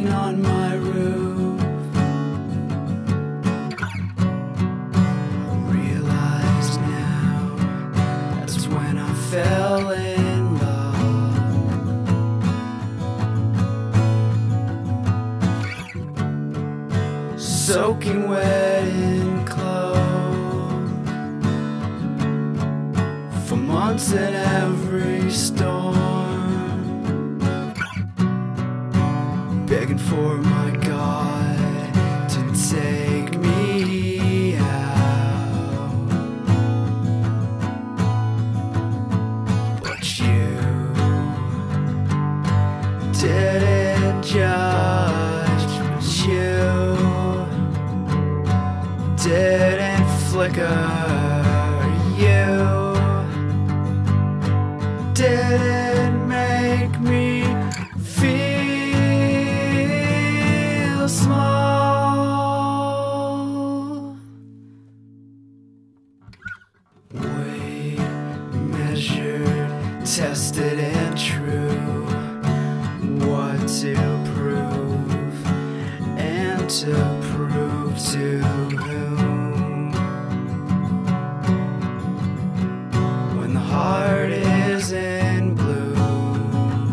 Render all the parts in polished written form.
sitting on my roof. I realize now that's when I fell in love. Soaking wet in clothes for months in every storm, begging for my God to take me out. But you didn't judge, but you didn't flicker, you didn't make me feel small. Weighed, measured, tested and true. What to prove, and to prove to whom? When the heart is in bloom,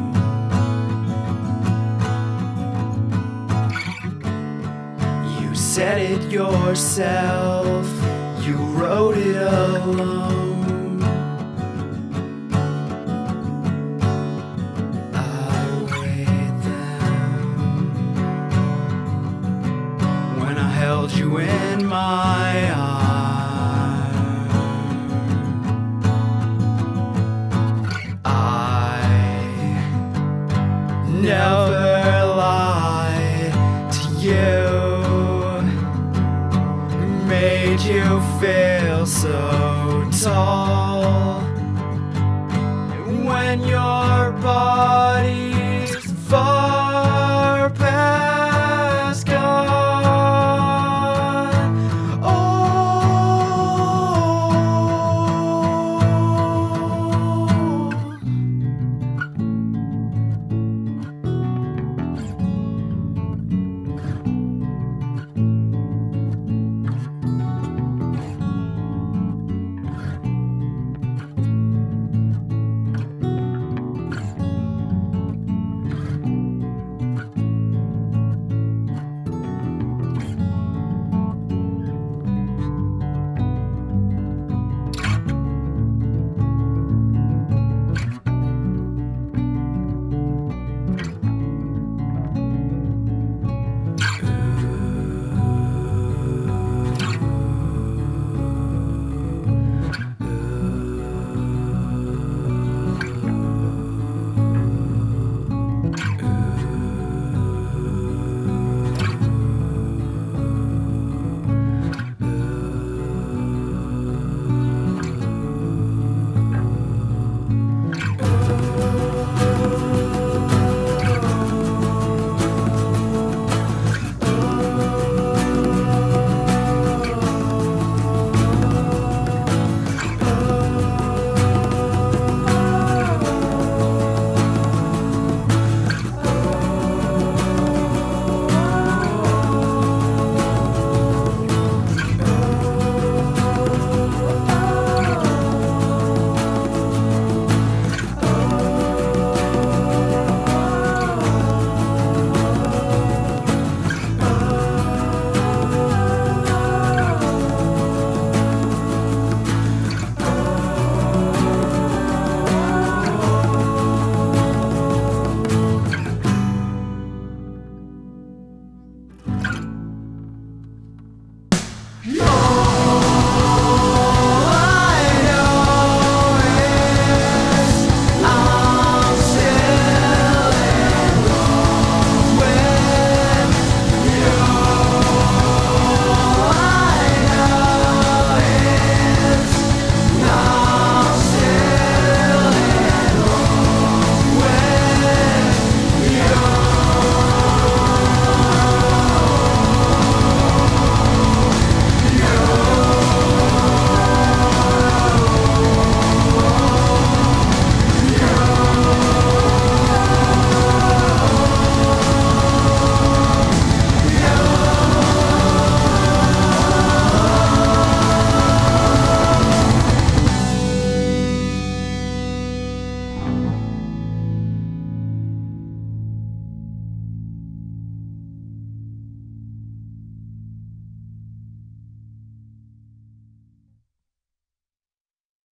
you said it yourself, you wrote it alone. I weighed them when I held you in my arms. I never lied to you, made you feel so tall.